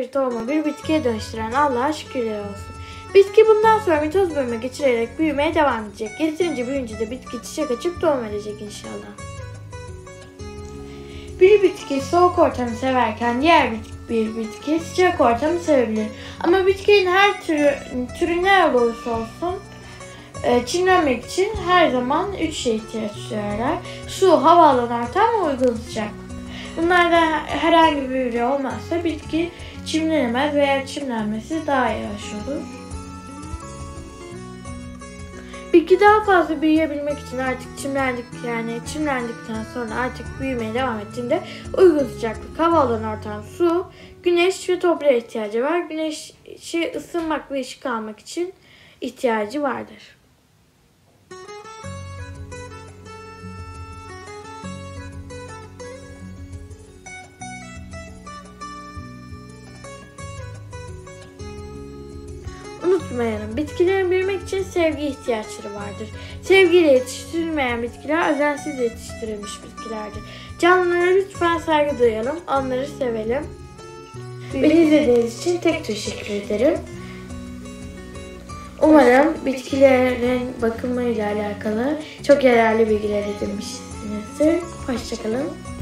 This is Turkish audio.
bir tohumu bir bitkiye dönüştüren Allah'a şükürler olsun. Bitki bundan sonra mitoz bölümü geçirerek büyümeye devam edecek. Yeterince büyüyünce de bitki çiçek açıp tohum verecek inşallah. Bir bitki soğuk ortamı severken diğer bir bitki sıcak ortamı sevebilir. Ama bitkinin her türü ne olursa olsun çimlenmek için her zaman 3 şeye ihtiyaç duyarlar. Su, hava alan ortam ve uygun sıcaklık. Bunlardan herhangi biri olmazsa bitki çimlenemez veya çimlenmesi daha yavaş olur. Bitki daha fazla büyüyebilmek için artık çimlendikten sonra artık büyümeye devam ettiğinde uygun sıcaklık, hava alan ortam, su, güneş ve toprağa ihtiyacı var. Güneşi ısınmak ve ışık almak için ihtiyacı vardır. Unutmayalım, bitkilerin büyümek için sevgi ihtiyaçları vardır. Sevgiyle yetiştirilmeyen bitkiler özensiz yetiştirilmiş bitkilerdir. Canlılara lütfen saygı duyalım, onları sevelim. Beni izlediğiniz için teşekkür ederim. Umarım bitkilerin bakımıyla alakalı çok yararlı bilgiler edinmişsinizdir. Hoşça kalın.